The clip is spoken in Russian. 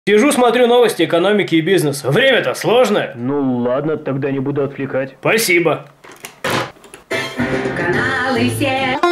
Сижу, смотрю новости экономики и бизнеса. Время-то сложное. Ну ладно, тогда не буду отвлекать. Спасибо. Каналы все.